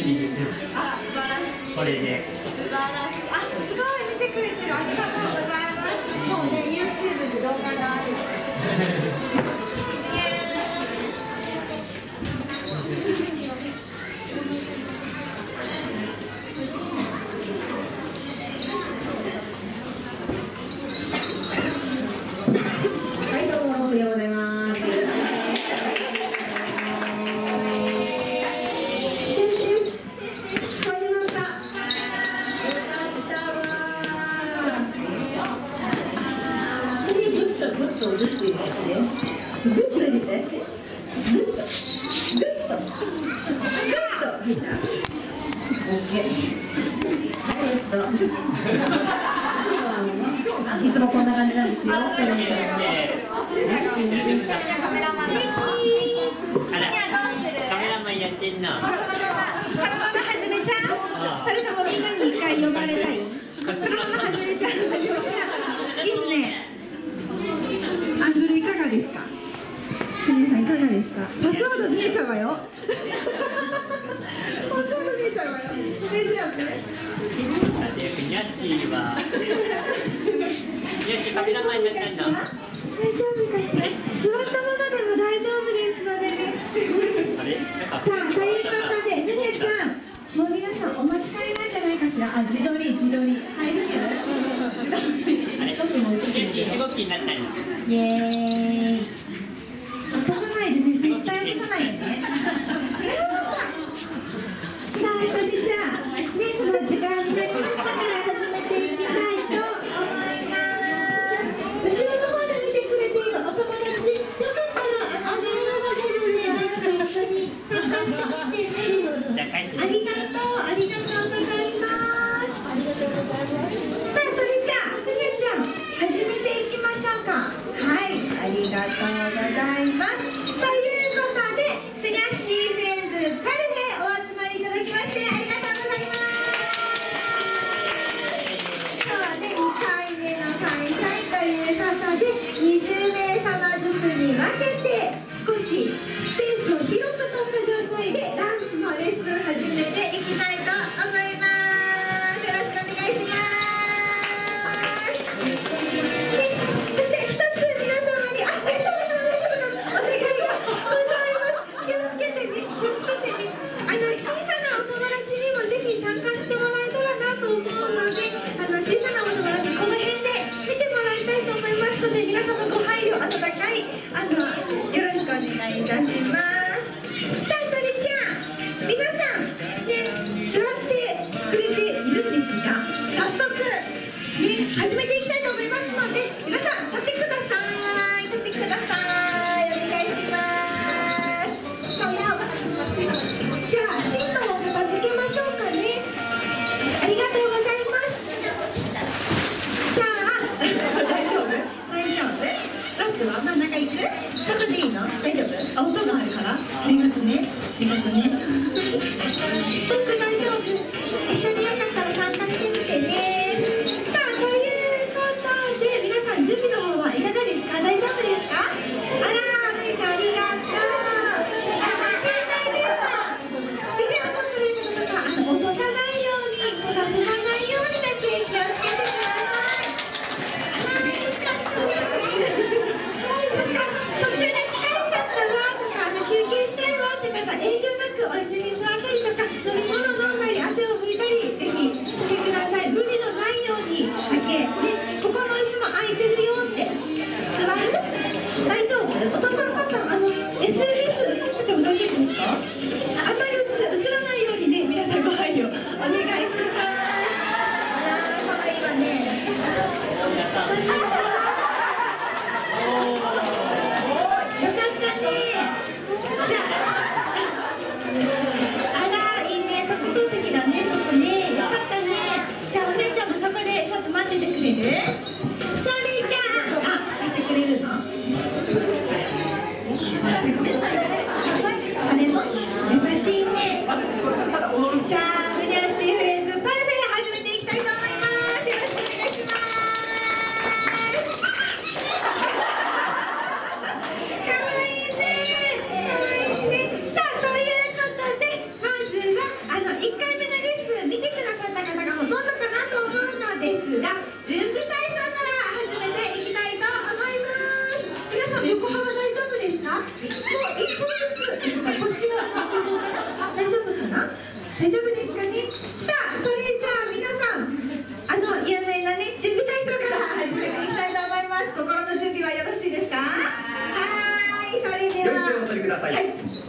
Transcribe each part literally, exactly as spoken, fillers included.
いいですよ。 あ、素晴らしい。 これで。 素晴らしい。あ、すごい見てくれてる。ありがとうございます。もうね、ユーチューブ で動画がある。はい、どうもおはようございます。グッとグッと入れて、グッと入れて、グッと、グッと、グッと入れた。オッケー。はい、えっと。いつもこんな感じなんですよ。カメラマンの。 カメラマンやってんの。 そのまま、そのまま始めちゃう。それともみんなに一回呼ばれたい。そのまま外れちゃう。いいですね。アングルいかがですか。皆さんいかがですか。パスワード見えちゃうわよ。パスワード見えちゃうわよ。大丈夫。 だってふにゃっしーは。ふにゃっしーカメラマンになったんだ。大丈夫かしら。座ったままでも大丈夫ですのでね。さあ、ということで、ふにゃちゃん。もう皆さんお待ちかねなんじゃないかしら。あ、自撮り、自撮り。入るけど。自撮り。僕も映ってるけど。 いちごきになったんだ。 イエーイ。落とさないでね、絶対落とさないでね。さあ、ひとみちゃん、ね、もう時間になりましたから始めていきたいと思います。後ろの方で見てくれているお友達、よかったらお電話が出るね、一緒に参加してきてね。ありがとう、ありがとうございます。ありがとうございます。さあ、それじゃあ、ふにゃちゃん、始めていきましょうか。はい、ありがとうございます。ということで、ふにゃっしーフレンズパルフェお集まりいただきましてありがとうございます。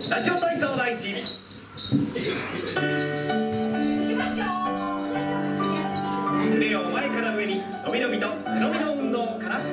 ラジオ体操第一。腕を前から上に伸び伸びと背伸びの運動から。はい。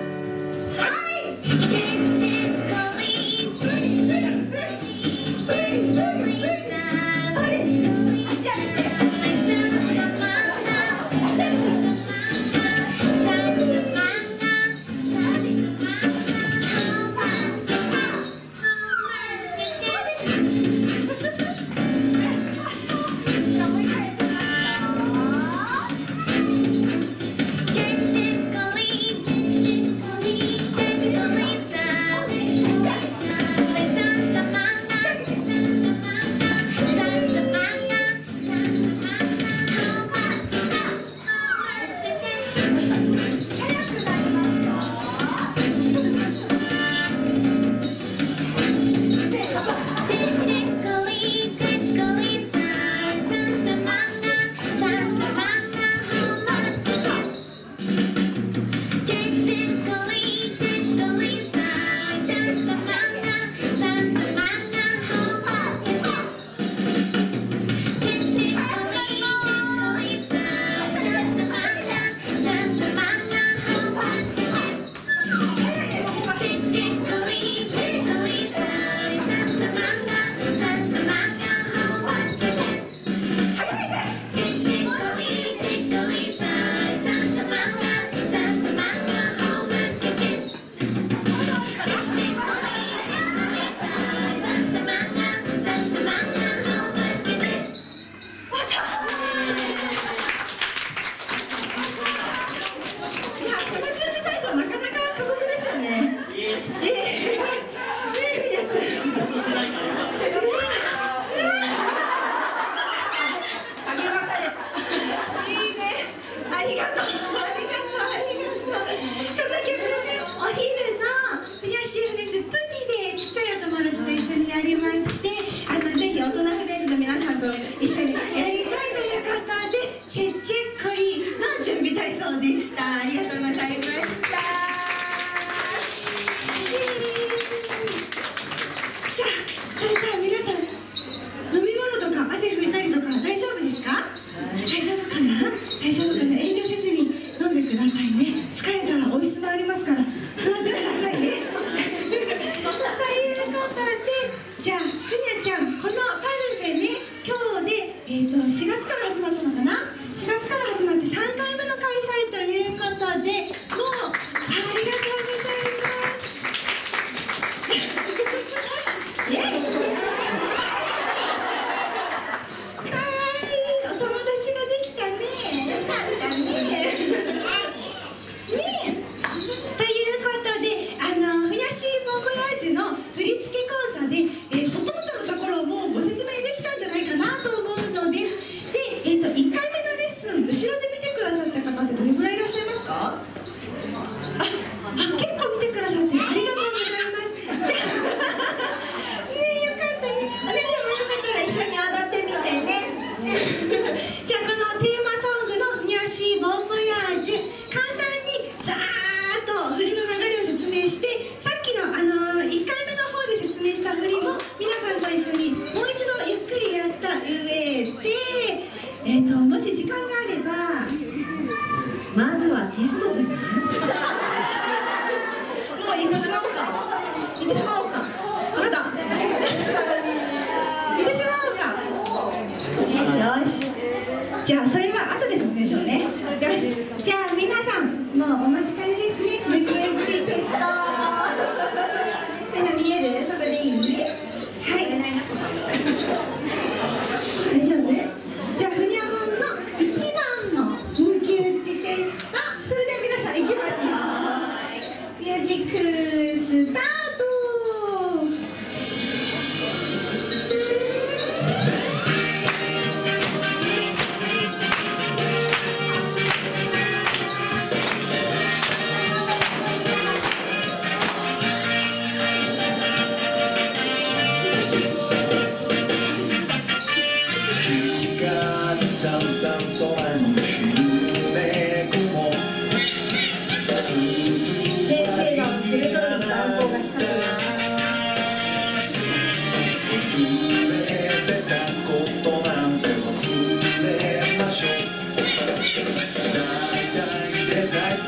「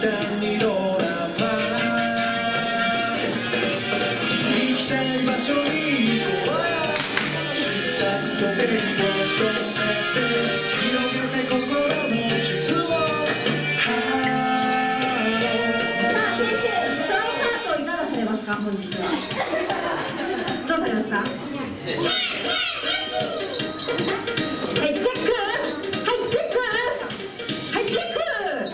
単にドラマ行きたい場所に行こうシタクと手に求めて広げて心の地図をさあ先生、ソロパートいかがされますか？本日はどうされますか？はいチェック、はいチェック、はいチェック。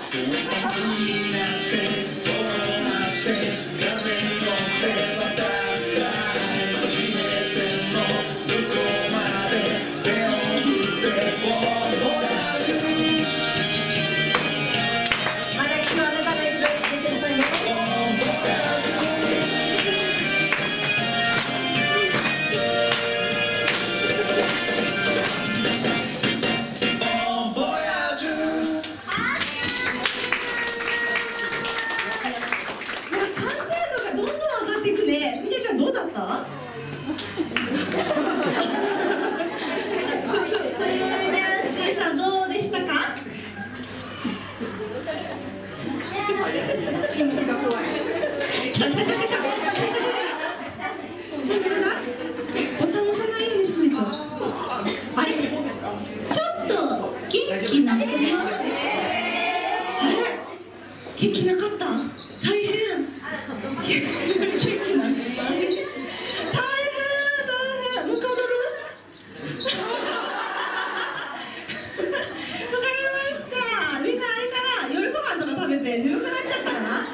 元気なかった？大変。元気なかった。大変大変。ムカドル？わかりました。みんなあれかな、夜ご飯とか食べて眠くなっちゃったかな？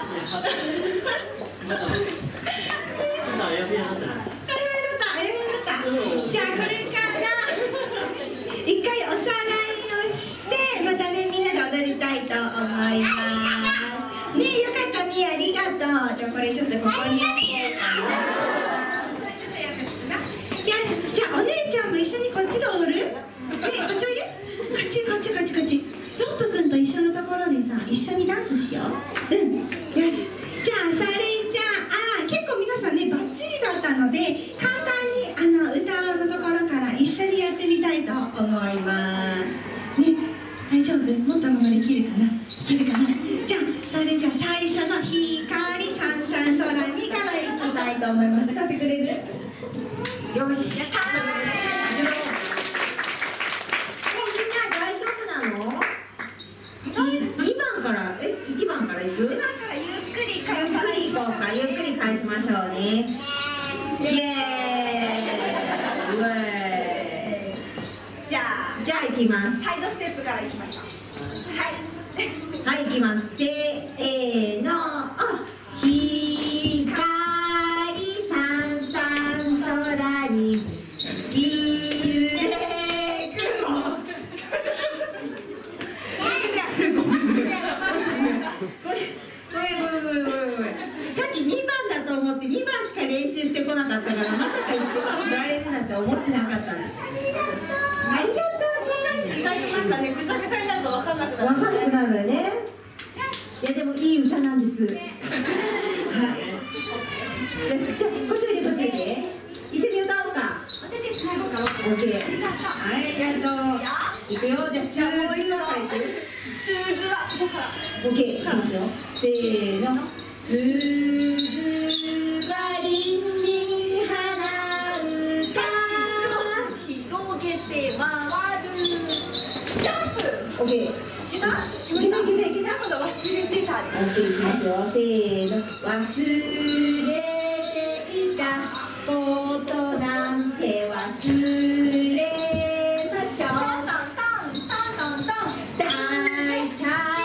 あやべえだった。 あやべえだった。あやべえだった。じゃあこれから一回おさらいをしてまたねみんなで踊りたいと思います。ねえ、よかったね、ありがとう。じゃあこれちょっとここにあげようかな。よし、じゃあお姉ちゃんも一緒にこっちで踊る？ねえ、こっちおいで。こっちこっちこっちこっち。ロップくんと一緒のところでさ、一緒にダンスしよう。うん、よし。じゃあそれじゃあ、あ結構皆さんねバッチリだったので簡単にあの歌のところから一緒にやってみたいと思いますね。大丈夫？持ったままできるかな？いけるかな？じゃあそれじゃあ最初の光さんさん空にからいきたいと思います。歌ってくれる？よし。やったー。みんな大丈夫なの？にばんからえいちばんからいく？いちばんからゆっくりゆっくりいこうか。ゆっくり返しましょうね。イエーイ。イエーイ。じゃあじゃあいきます。サイドステップからいきましょう。はい、いきます。せーの、あ、光さんさん空に揺れ雲。すごい。ごめんごめんごめんごめんごめん。さっきにばんだと思ってにばんしか練習してこなかったからまさかいちばん振られるなんて思ってなかった。ありがとう。ありがとうね。意外となんかねぐちゃぐちゃになると分かんなくなる。分かんなくなるよね。いやでもいい歌なんです。はい。よし、じゃあこっちおいでこっちおいで。一緒に歌おうか。お手でつなごうか。オッケー。はい、ありがとう。いくよ。じゃあスーズはからいく。スーズはここから。オッケー。いきますよ。せーの。スーズはりんりん花歌。広げて回る。ジャンプ。オッケー。いけた？いけたいけたいけた。今度忘れてた。オッケーいきますよ。せーの。忘れていたことなんて忘れましょう。トントントントントントン。大体大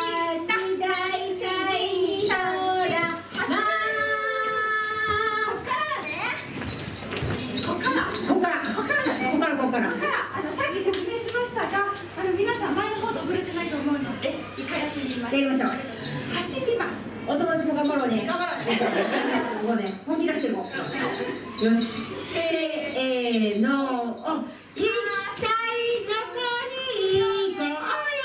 体に空。まあ。こっからだね。こっから。こっから。こっからだね。こっからこっから。こっからあのさっき説明しましたが、あの皆さん前の方で触れてないと思うので一回やってみます。やりましょう。走ります。お友達も頑張ろうね。頑張ろうね。もうね、本気出しても。よし。せーの。あ、いっさいどこに行こうよ。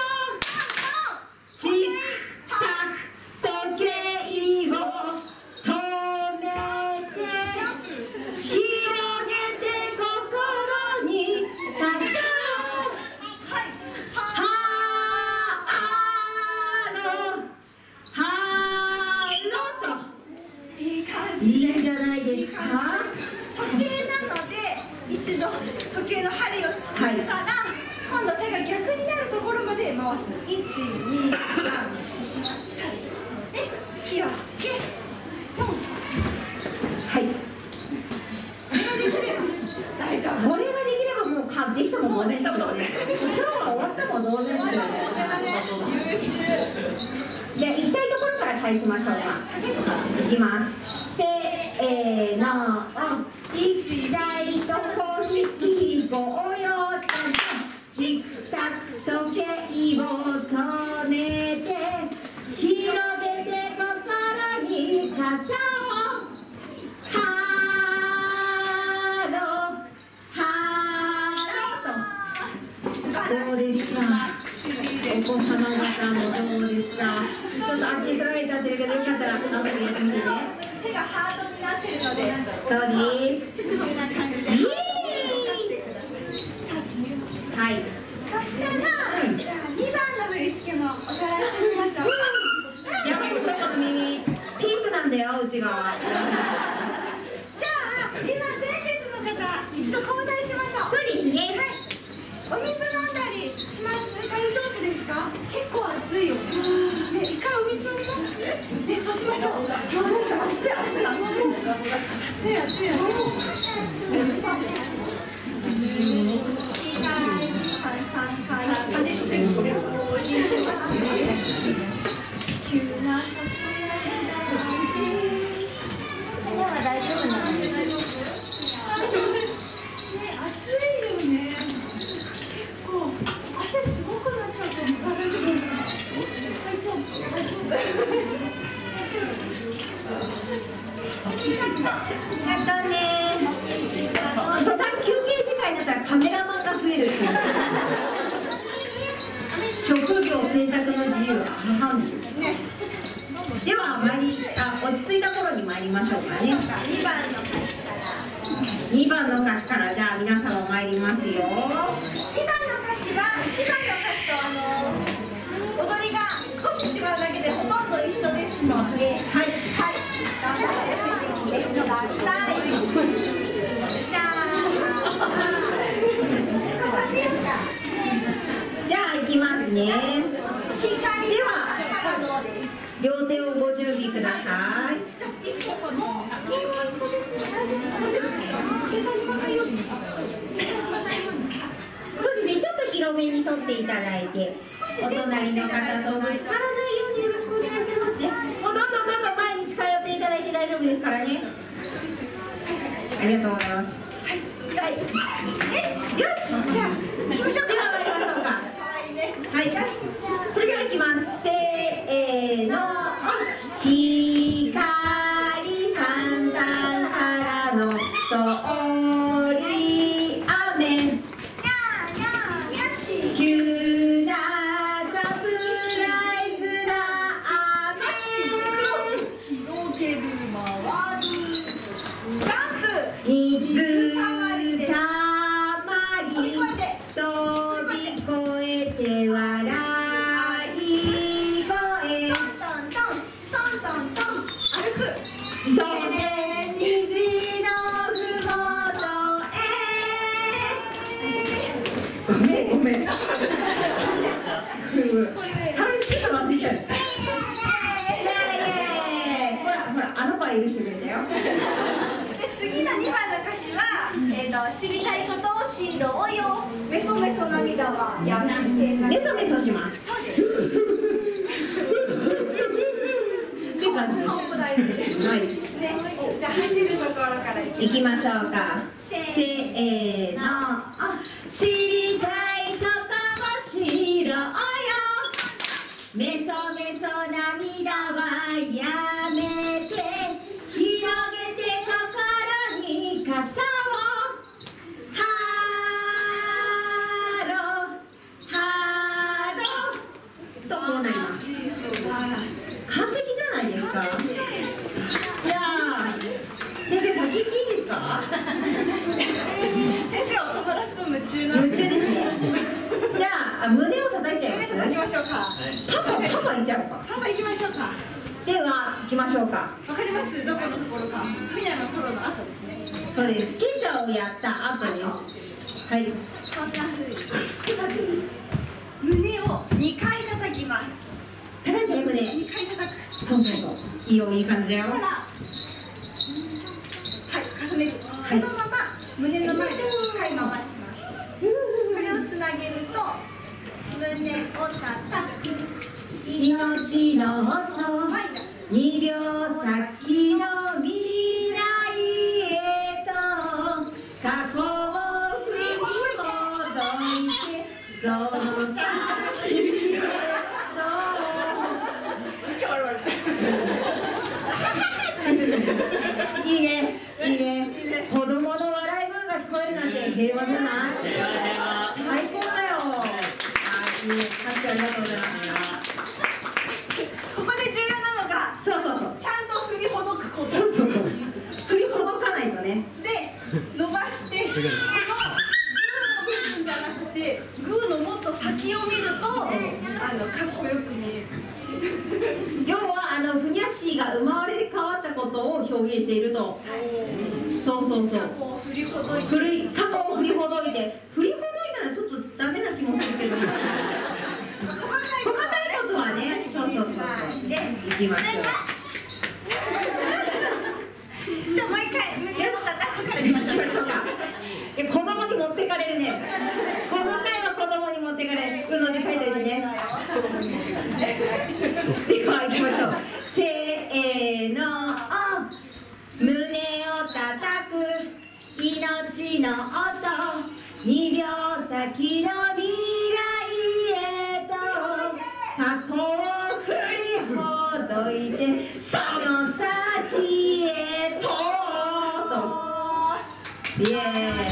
チッタク時計を止めて広げて心に咲く。はい。ハロー。ハじで。 いいんじゃないですか。 時計なので一度時計の針を作ったら、はい、今度手が逆になるところまで回す。いち、に、さん、し、で気をつけよん。 はい。 これができれば大丈夫。 これができればもう完璧とも同然ですよね。今日は終わったも同然ですよね。 優秀。 じゃあ行きたいところから返しましょうか。いきます。せーの。一台と公式ご用とチクタク時計を止めて広げて心に傘をハローハローと。どうですか、お子様方もどうですか。ちょっと足取られちゃってるけど、よかったら後でやってみてね。 手がハートになってるので、 そうです。 こんな感じで動かしてください。 はい。 そしたら、うん、じゃあにばんの振り付けもおさらいしてみましょうか。 やばいでしょ、この耳。ピンクなんだよ、内側。 じゃあ今前列の方一度交代しましょう。 そうですね。 はい。お水飲んだりします？大丈夫ですか？結構暑いよね。ね、一回お水飲みます？ね、そうしましょう。暑い暑い暑い暑い暑い暑い。 カメラマンが増えるっていう職業選択の自由が半分ね。では参りあ落ち着いた頃に参りましょうかね。 にばんの歌詞からにばんの歌詞からじゃあ皆様参りますよ。 にばんの歌詞はいちばんの歌詞とあの踊りが少し違うだけでほとんど一緒ですので、はい、はい、頑張ってついてきてください。じゃあじゃあ行きますね。では両手をご準備ください。そうですね、ちょっと広めに沿っていただいて、お隣の方とぶつからないようによろしくお願いしますね。もうどんどんどんどん前に近寄っていただいて大丈夫ですからね。ありがとうございます。 よし、よし、よし、じゃあ行きましょうか。 では参りましょうか。はい、それでは行きます。せーの、光さんさんからの通り雨、 にゃーにゃーにゃし、 急なサプライズな雨、 クロス広げる回る、ジャンプ、 水たまりでたまり飛び越えて笑い声、 トントントントントントン歩く、 それ虹のふもとへ。ごめんごめん。これ話してたの忘れちゃう。ほらほら、あの子は許してくれたよ。 で次のにばんの歌詞は、えー、と知りたいことを知ろうよ、メソメソ涙はやめてな、 メソメソします。 そうです。顔も大事です。 はい。 ね、じゃあ走るところからいき行きましょうか。 せーの。知りたいことを知ろうよ。メソメソ涙はやめて、広げて心に傘をハローハローとこうなります。完璧じゃないですか。じゃあ先生先行っていいですか。 先生お友達と夢中な夢んで中ですね。じゃあ胸を叩いちゃいます。 胸叩きましょうか。 はい。 パパパパ行っちゃおうか。 パパ行きましょうか。 では行きましょうか。 わかります？どこのところか。ふにゃのソロの後ですね。 そうです。ケチャをやった後です。はい。 こんな風に胸をにかい叩きます。 叩いて胸。 にかい叩く。 そうそうそう。いいよ、いい感じだよ。 そしたら、はい、重ねる。そのまま胸の前でいっかい回します。これをつなげると胸を叩く。 命の音。 マイナス。 にびょう先の未来へと過去を振り戻してその先へといいね、いいね。子供の笑い声が聞こえるなんて平和じゃない？最高だよ。はい、いいね。拍手ありがとうございます。 ここで重要なのが、 そうそうそう。 ちゃんと振りほどくこと。 そうそうそう。振りほどかないとね。 で、伸ばして、このグーの部分じゃなくて、グーのもっと先を見ると、あのかっこよく見える。 要はあのふにゃっしーが生まれ変わったことを表現していると。そうそうそう。 過去を振りほどいて。 振り過去を振りほどいて、振りほどいたらちょっとダメな気もするけど。細かいことはね。そうそうそうそう。で、行きましょう。 じゃあもう一回胸を叩くからいきましょう。 行きましょうか。え、子供に持ってかれるね。この回は子供に持ってかれる。うんの字書いといてね。では行きましょう。せーの、胸を叩く命の音、にびょう先の未来へと過去を振りほどいてその先へとイエーイ。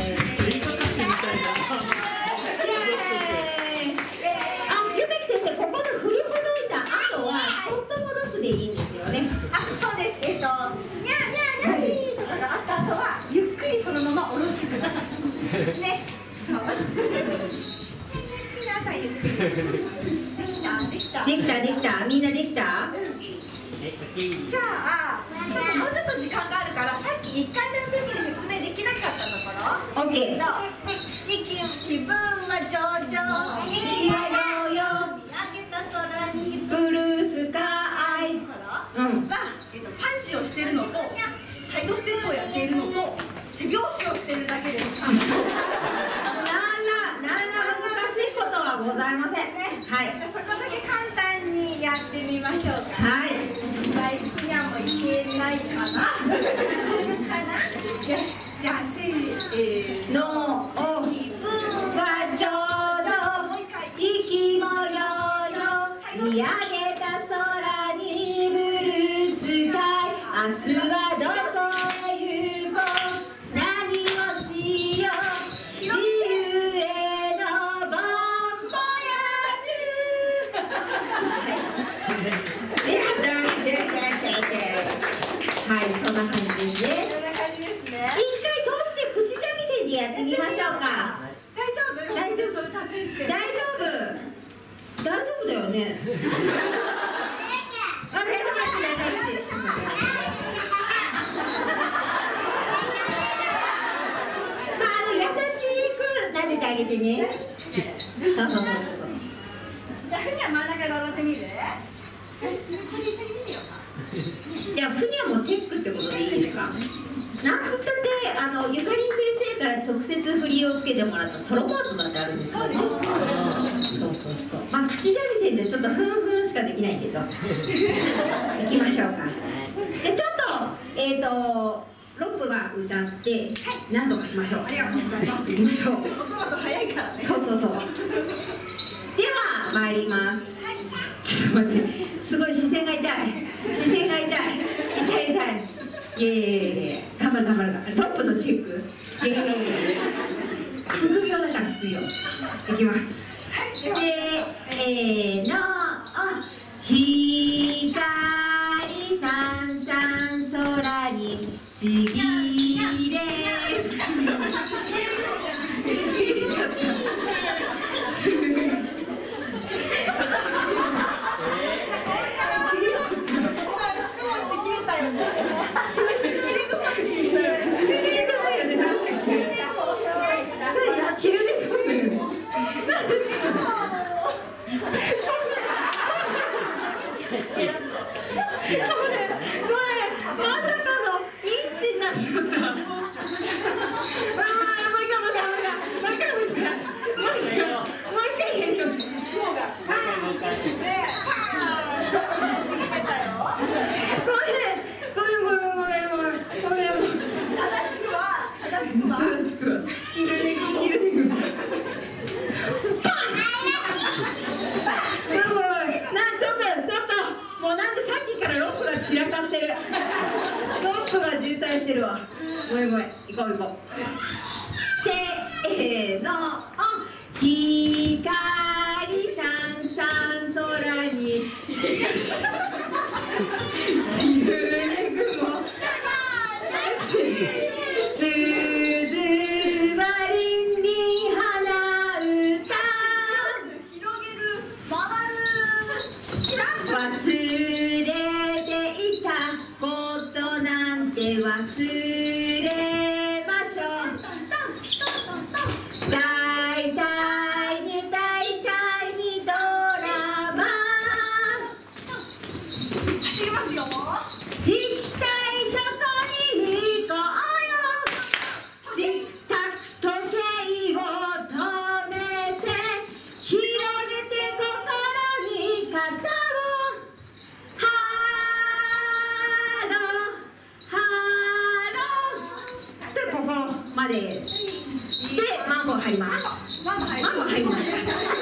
でいいんですよね。 あ、そうです。えっと、にゃーにゃーにゃしーとかがあった後は、ゆっくりそのまま下ろしてください。ね、そう。にゃーにゃーしーの後はゆっくり。できた、できた。 できた、できた、みんなできた。 じゃあ、ちょっともうちょっと時間があるから、さっきいっかいめの時に説明できなかったところ。 オッケー。 息、気分は上々。息はよよ。見上げた空にブルースカイ。 うん、は、えっと、パンチをしてるのとサイドステップをやっているのと手拍子をしているだけです。 なんらなんら難しいことはございませんね。はい。 じゃあそこだけ簡単にやってみましょうか。 はい。 バイクにゃもいけないかな。かな。じゃじゃあせーの。気分は上々。息もよよ。見上げた空にブルースカイ。明日はどこへ行こう。何をしよう。自由へのボンボヤージュ。はい、そんな感じですね。 そんな感じですね。 一回通して口三味線でやってみましょうか。 大丈夫？大丈夫？歌ってって。 大丈夫。大丈夫だよね。あ、大丈夫です。大丈夫です。まあ、あの優しく撫でてあげてね。そうそうそうそう。 じゃあふにゃ真ん中で踊ってみる？よし、これ一緒に見てようか。 じゃあふにゃもチェックってことでいいですか。なんつったってあのゆかりん先生から直接振りをつけてもらったソロパートだってあるんですよね。そうそうそう。まあ口三味線でちょっとふんふんしかできないけど。行きましょうか。でちょっとえっ、ー、とロップが歌って何とかしましょう。 ありがとうございます。 行きましょう。 音だと早いからね。 そうそうそう。では参ります。ちょっと待って、すごい視線が痛い。視線が痛い。痛い痛い。いやいやいや、頑張る頑張る。ロップのチェック。いやいやいやいや。副業だから副業。いきます。せーの、光さんさん空にちぎれ。ちぎれちゃった。 してるわ。ごめんごめん、行こう行こう。せーの、光さんさん空に自分で雲つづまりんりん花歌広げる回るジャンプ忘れていたことなんて忘れましょう。大体ね大体にドラマ走りますよ。 行きたいとこに行こうよ。チクタク時計を止めて広げて心に傘をハローハローでここまででマンゴー入ります。 ママ入マンゴー入ります。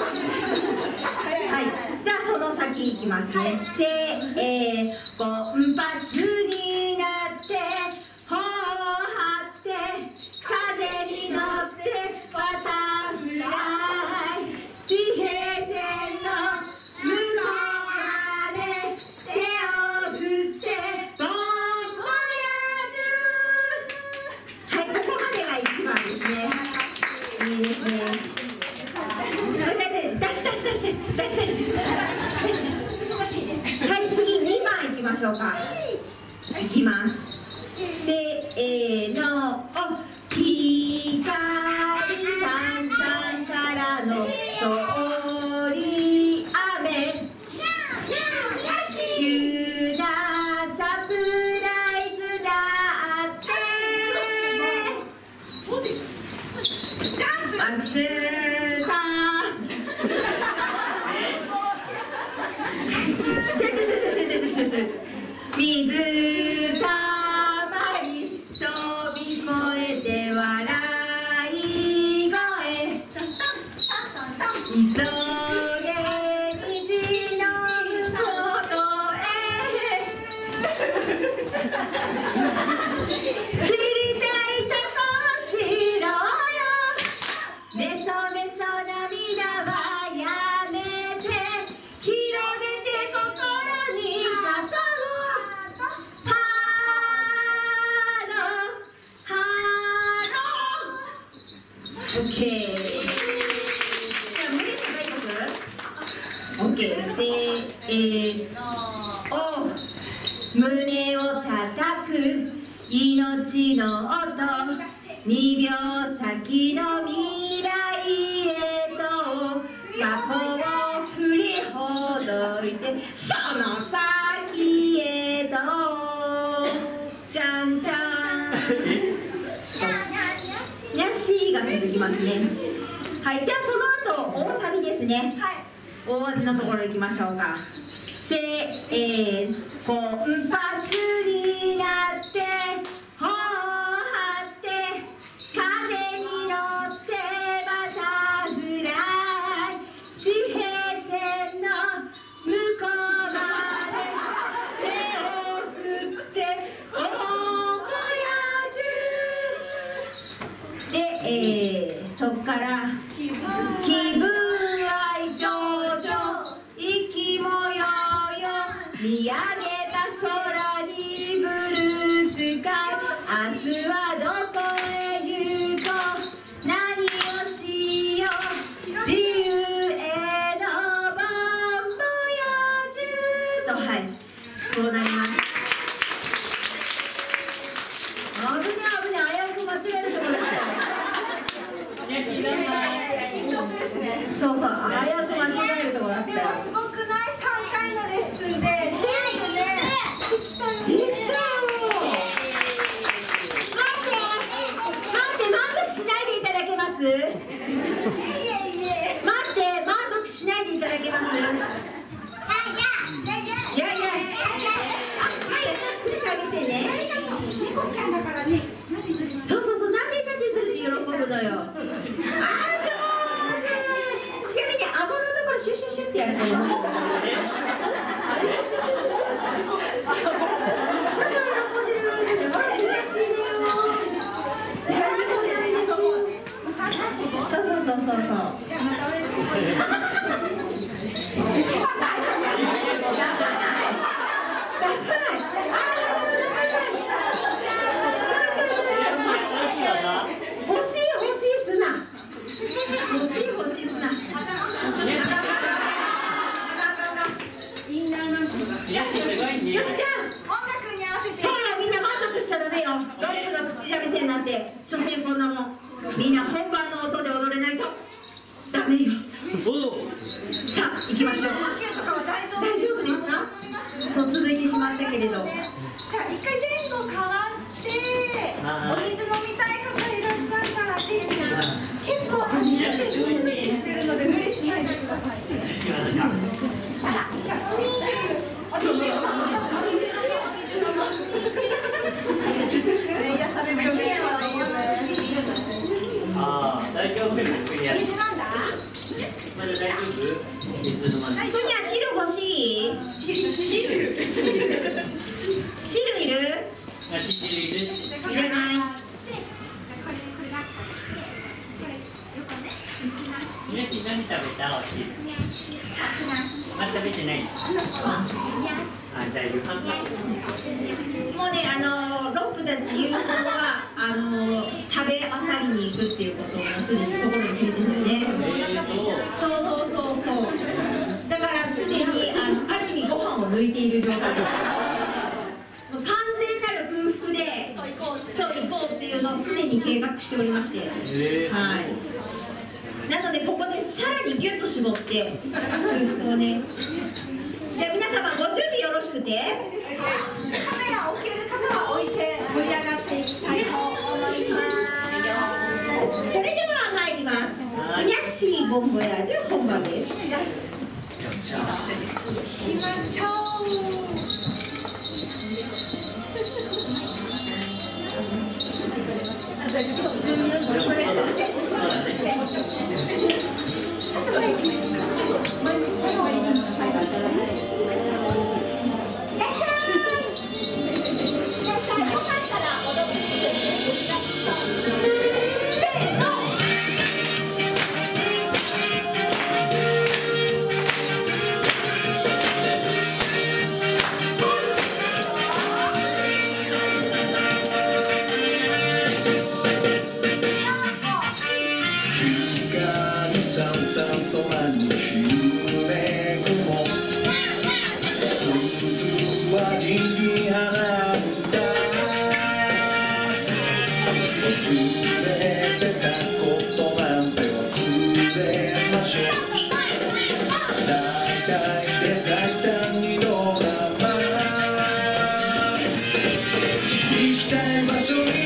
はい、じゃあその先行きますね。せーコンパスになって頬を張って風に乗ってバタフライ地平線の向こうまで手を振ってボンボヤージュはい、ここまでが一番ですね。いいですね。出し出し出し出し出し出し出し忙しいね。 はい、次にばんいきましょうか。いきます。せーの、光さんさんからの通り雨急なサプライズだってそうです。ジャンプ忘れた水たまり飛び越えて笑い声急げ虹の向こうへ知りたいとこ知ろうよメソメソ涙はやめて広げて心に傘をハローハローオッケー。じゃあ胸叩いとく？オッケー。せーの胸を叩く命の音にびょう先の未来へと魔法を振りほどいてその先へとじゃんじゃんニャッシーが続きますね。はい、じゃあその後大サビですね。 はい。 大味のところ行きましょうか。せーコンパスになって頬を張って風に乗ってバタフライ地平線の向こうまで手を振って大声中で、えー、そっから気分気分愛情緒息もよよ見上げた空にブルースカイ明日はどこへ行こう何をしよう自由へのボンボヤージュとはいそうなります。危ね危ね危うく間違えるところでしたよ。 よし、頑張れ。 緊張するしね。 けれど。 じゃあ一回前後変わってお水飲みたい方いらっしゃったらぜひ。結構暑くてムシムシしてるので無理しないでください。あら、じゃあお水お水お水飲もうお水飲もう。癒されるね。 ああ、大丈夫ですね。 水なんだ。 まだ大丈夫？水飲まない。 ふにゃ汁欲しい？ 汁汁汁いる？ あ、知ってるいる？ いらない。 で、じゃあこれこれだったして、これ横ね。 みなし何食べた？お昼。まだ食べてない。あ、じゃあ夕飯か。 もうね、あのロップたち夕飯はあの食べあさりに行くっていうことをすでに心に決めてるんだよね。 えーと。 そうそうそうそう。だからすでにあのある意味ご飯を抜いている状態です。もう完全なる空腹でそう行こうっていうのをすでに計画しておりまして、 えー、 はい。なのでここでさらにギュッと絞って空腹をね。じゃあ皆様ご準備よろしくて。 カメラを置ける方は置いて盛り上がっていきたいと思います。 それでは参ります。ニャッシーボンボヤージュ本番です。 よし。 よっしゃ。 行きましょう。そう、じゅうにどストレートして、ストレートして。ちょっと前行きましょうか。前に前に前に。 空にひめくも鈴は銀に放った忘れてたことなんて忘れましょう大体で大胆にドラマ行きたい場所に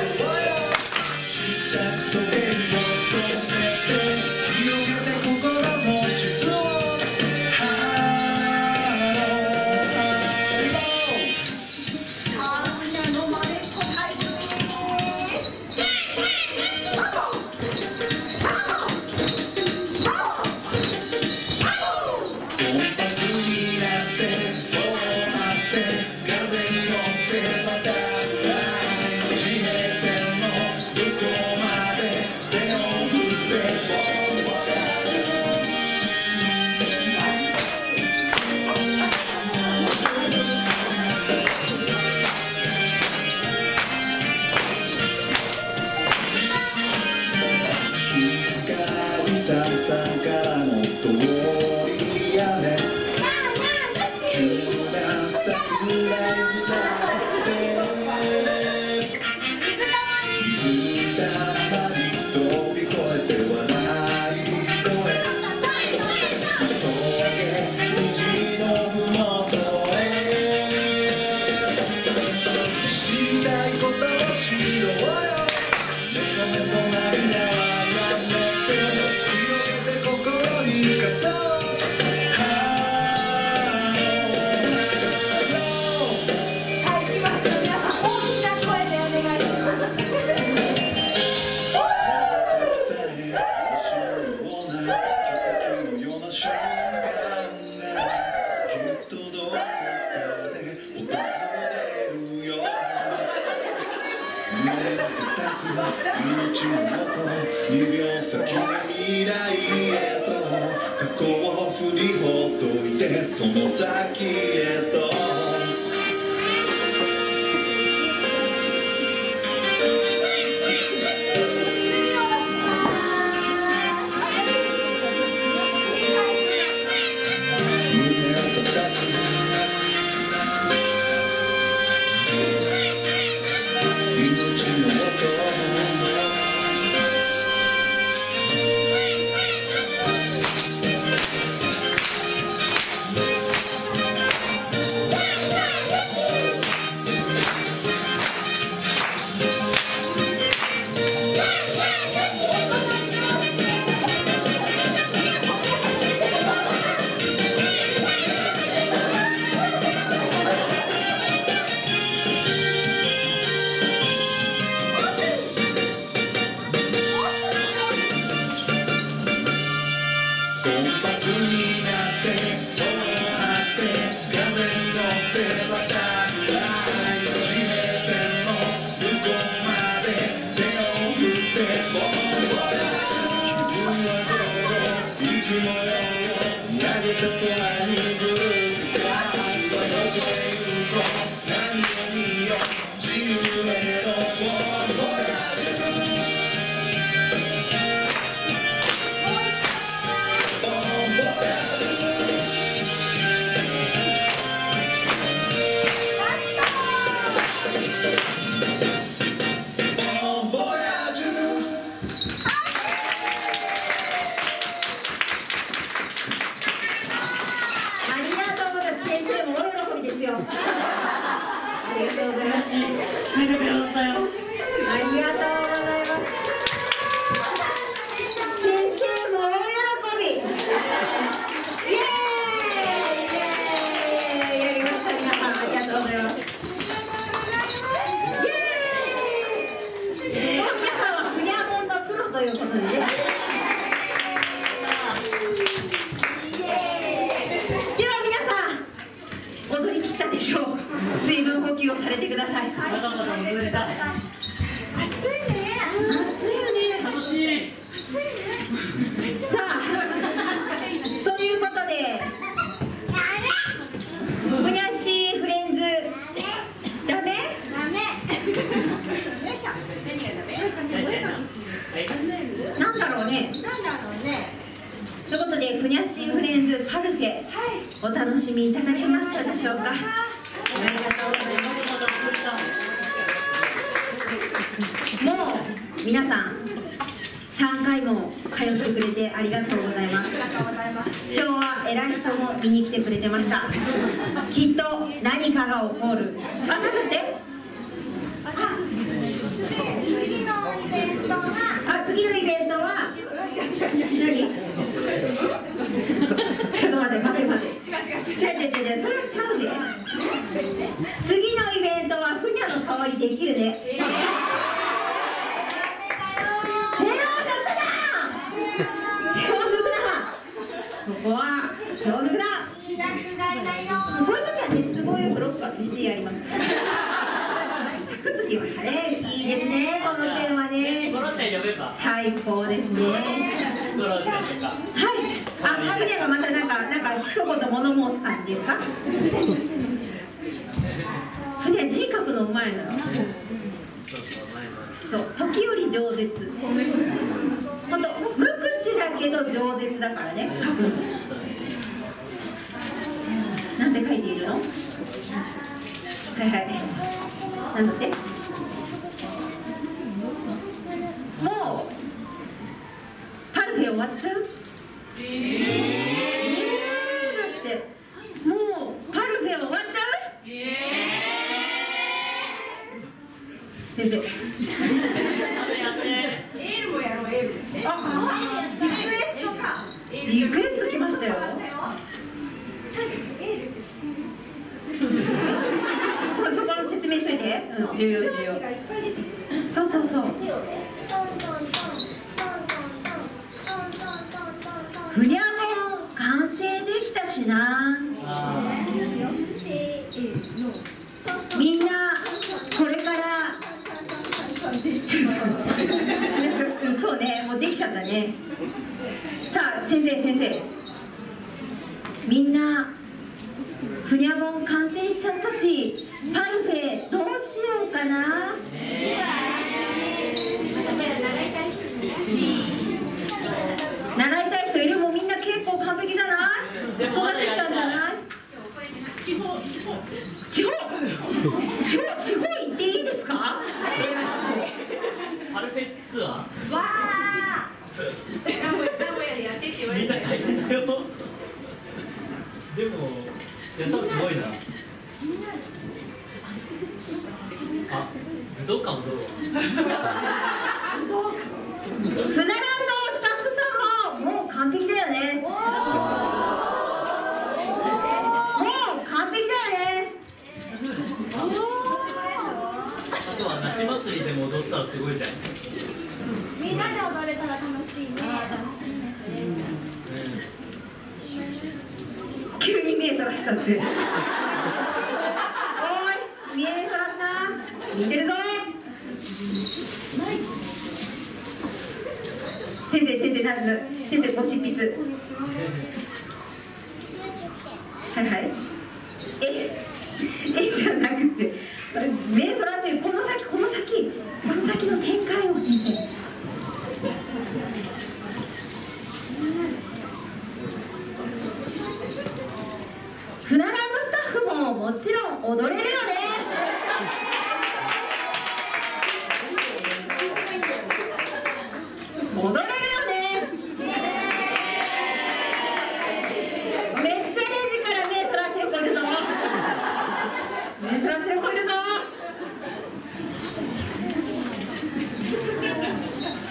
シタクとゲリを止めて広げて心の地図をハローさあ、みんな飲まれとタイムです。 コンパスになって棒を張って風に乗ってバタフライ地平線の向こうまで手を振ってボンボラジ光さんさんからの通り屋根急なサプライズだって水たまり飛び越えて笑い声そげ虹のふもとへしたいことをしろよメソメソ涙はやめて広げて心に傘をハローさあ、行きますよ。皆さん、大きな声でお願いします。 さえ後ろをな奇跡のような瞬間がきっとどこかで訪れるよ胸の固く命のもとにびょう先の未来へと過去を振りほどいてその先へと胸を叩く命のもとめてくれましたよ。 ありがとうございます。先生も大喜び。イエーイ。イエーイ。やりました皆さんありがとうございます。イエーイ。もう皆さんはフニャモンのプロということでね。では皆さん踊り切ったでしょう。水分補給をされてください。 まだまだ戻れた。 暑いね。 暑いよね。 楽しい。 暑いね。 さあ、ということで、ふにゃっしーフレンズ、ダメ？ ダメ。よいしょ。何がダメ？なんかね、お絵かきする。 なんだろうね。 なんだろうね。 ということで、ふにゃっしーフレンズパルフェ、 はい。 お楽しみいただけましたでしょうか。ありがとうございます。もう皆さんさんかいも通ってくれてありがとうございます。 ありがとうございます。 今日は偉い人も見に来てくれてました。きっと何かが起こる。あ、なんだって？ あ、次のイベントは。 あ、次のイベントは何？ちょっと待って待って待って。 違う違う違う。 違う違う違う、それはちゃうで。次のイベントはふにゃの代わりできるね。手を抜くな。手を抜くな。ここは手を抜くな。 主役がいないよ。 そういう時はね、都合よくロッカーにしてやります。作っときましたね。いいですね、このペンはね。 ゴロちゃん呼べば。 最高ですね。 ゴロちゃんとか。 はい。あ、ふにゃがまたなんかなんか一言物申す感じですか？ふにゃ字書くのうまいのよ。そう、時より饒舌。本当無口だけど饒舌だからね。書くの。なんて書いているの？はいはい。なんだって？もうパルフェ終わっちゃう？えー、だってもうパルフェ終わっちゃう？えー、先生。 エールもやろう、エール。 あ、 リクエストか。 リクエスト来ましたよ。 エールです。 そこの説明しといて。うん、重要重要。そうそうそう。ふにゃもん完成できたしな。みんなこれからそうね、もうできちゃったね。さあ先生先生、みんなふにゃもん完成しちゃったし、パルフェどうしようかな。習いたい人いる？もうみんな結構完璧じゃない？育ってきたんじゃない？地方地方地方地方地方行っていいですか？ パルフェツアー。 わあ。名古屋名古屋でやってって言われみんな書いてたよ。でもやったらすごいな。あ、武道館もどう？ 船ランドスタッフさんももう完璧だよね。もう完璧だよね。 あとは梨祭りでも踊ったらすごいじゃん。 みんなで踊れたら楽しいね。楽しいね。 急に目そらしたって。おーい、目そらすな。見てるぞ。先生先生なんだ先生ご執筆。はいはい。ええじゃなくて目そらしてる。この先この先この先の展開を先生。船ランドスタッフももちろん踊れるよね。踊れるよね。めっちゃレジから目そらして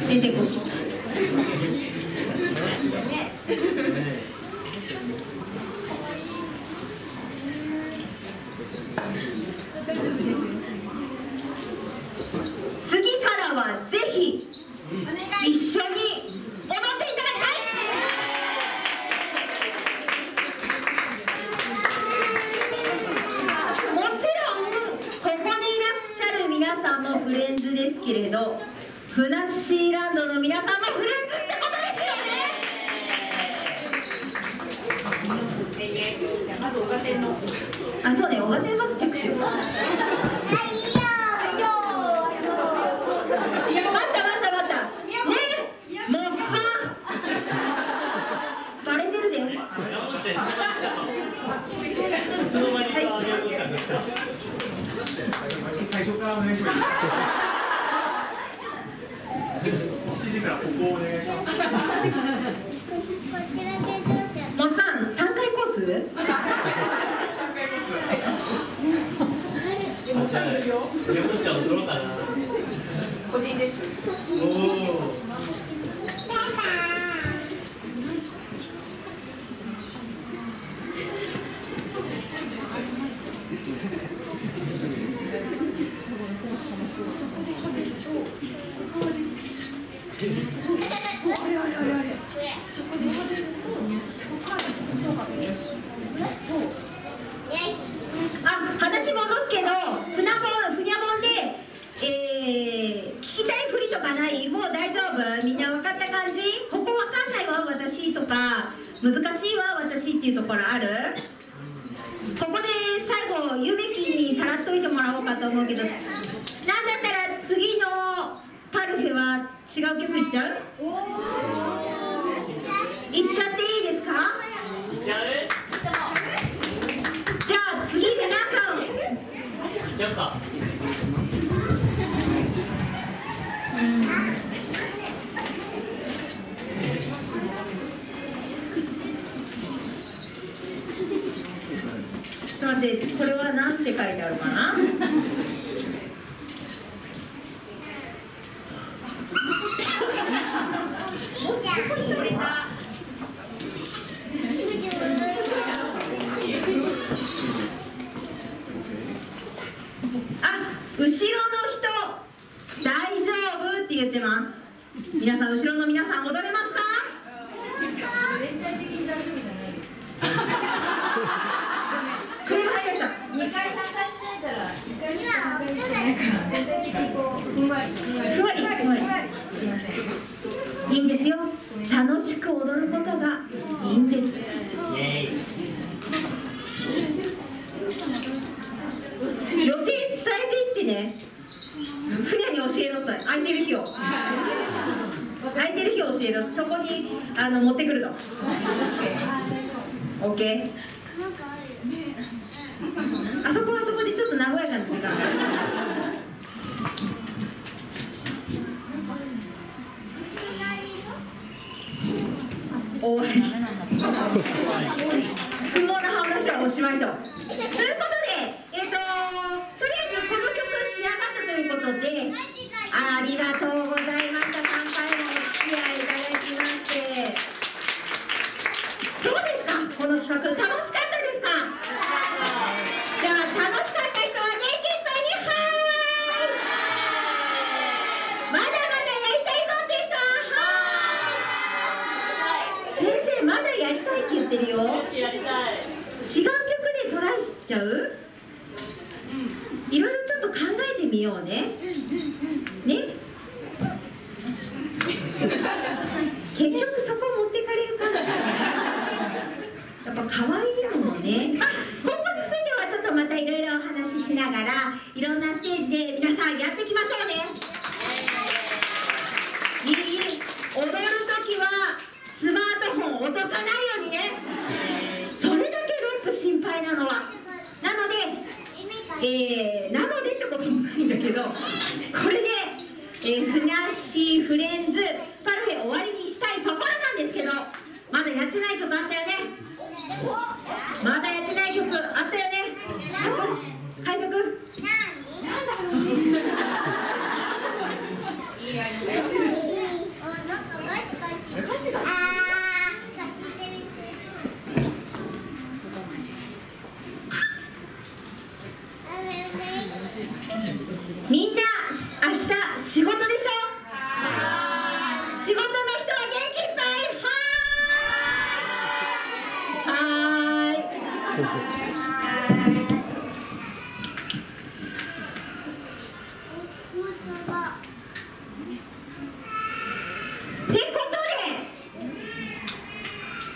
出てこし。次からはぜひ一緒に踊っていただきたい。もちろんここにいらっしゃる皆さんもフレンズですけれど、ふなっしーランドの皆さんもフレンズってことですよね。 じゃあまずオガテンの。 あ、そうね、オガテンまず着手。 最初からお願いします。しちじからここをお願いします。 もっさん、さんかいコース？ もっちゃん、もっちゃん踊ろうかな。 個人です。 おお。 あ、話戻すけど、ふなぼん、ふにゃぼんで、えー、聞きたいふりとかない？もう大丈夫？みんな分かった感じ？ここ分かんないわ、私とか、難しいわ、私っていうところある？ここで最後、ゆめきにさらっといてもらおうかと思うけど、なんだったら次のパルフェは違う曲いっちゃう？いっちゃっていいですか？ いっちゃう？ じゃあ次皆さん。 いっちゃうか。 ちょっと待って、これは何て書いてあるかな？後ろの人大丈夫って言ってます。皆さん、後ろの皆さん踊れますか？ 全体的に大丈夫じゃない。 クレーム入りました。 にかい参加しないからいっかいしか参加してないから全体的にこうふんわりふんわりふんわりふんわり。 すいません。 いいんですよ。楽しく踊ることがいいんです。 イエーイ。 予定伝えていってね。ふにゃに教えろと、空いてる日を空いてる日を教えろ、そこにあの持ってくると。 OK。 あそこはそこでちょっと和やかな時間。終わり。不毛な話はおしまいと。ということで、えっと、とりあえずこの曲仕上がったということで、ありがとうございました。さんかいもお付き合いいただきまして。どうですか、この企画、楽しかったですか？じゃあ、楽しかった人は元気いっぱいにはーい。まだまだやりたいぞって人ははーい。先生、まだやりたいって言ってるよ。 やりたい。 違う曲でトライしちゃう？いろいろちょっと考えてみようね。ね。結局そこ持ってかれるかな。やっぱ可愛いのもね。あ、今後についてはちょっとまたいろいろお話ししながら、いろんなステージで皆さんやっていきましょうね。いい、踊るときはスマートフォンを落とさないようにね。それだけロック心配なのは。なので、えー、なのでってこともないんだけど、これで、えー、ふなっしーフレンズパルフェ終わりにしたいところなんですけど、まだやってない曲あったよね。まだやってない曲あったよね。海斗くん、なんだろう。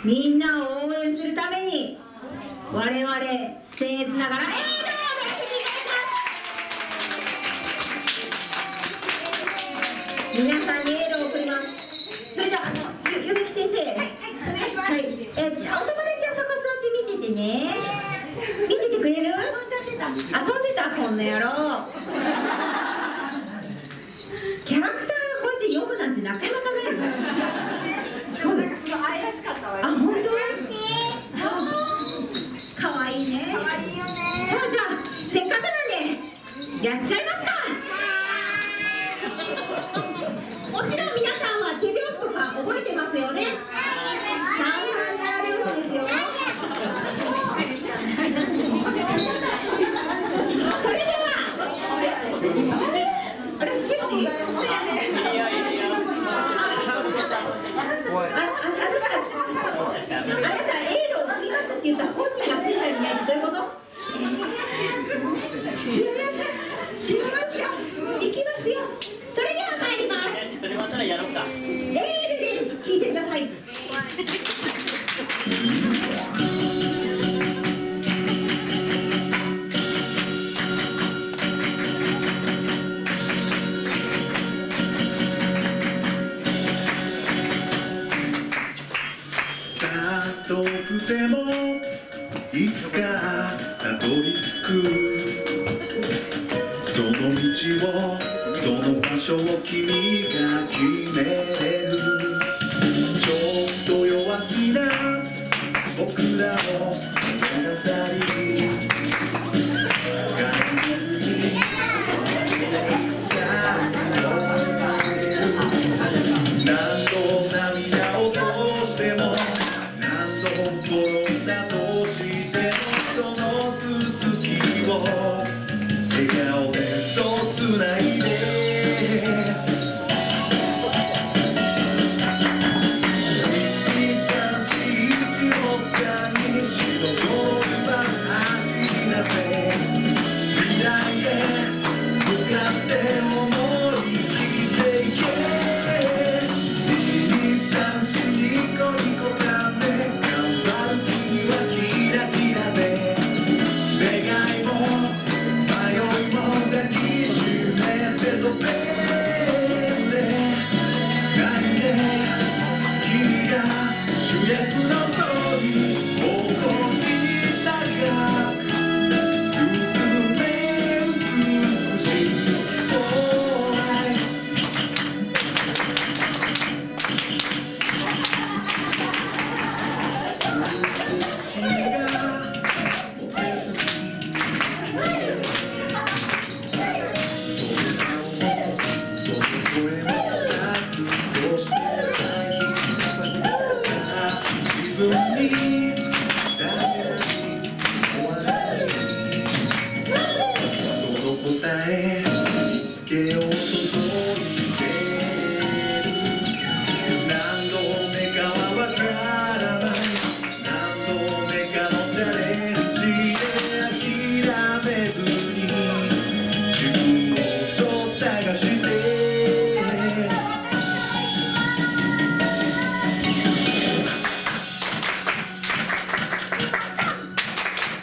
みんなを応援するために我々僭越ながらエールを出していただきます。皆さんにエールを送ります。それではあのゆゆみき先生、はい、 はい、お願いします。 はい、えー、お友達はそこ座って見ててね。見ててくれる？ 遊んじゃってた。 遊んでたこんな野郎。キャラクターがこうやって読むなんてなかなかないぞ。 そう、なんかすごい愛らしかったわよ。 あ、本当？可愛いね。 可愛いよね。 さあじゃあせっかくなんでやっちゃいますか。もちろん皆さんは手拍子とか覚えてますよね。三三七拍子ですよ。それではあれ福士？あなたエールを送りますって言ったら本人がセンターにいないってどういうこと？知りますよ。行きますよ。それでは参ります。 それ終わったらやろうか。 エールです。聞いてください。 遠くてもいつかたどり着くその道をその場所を君が決めれるちょっと弱気な僕らの物語何度涙を通しても転んだとしてもその続きを笑顔でそうつないでいちさんしいちろくさんにしのゴールバス走り出せ未来へ向かって思い切っていけにさんしニコニコさんで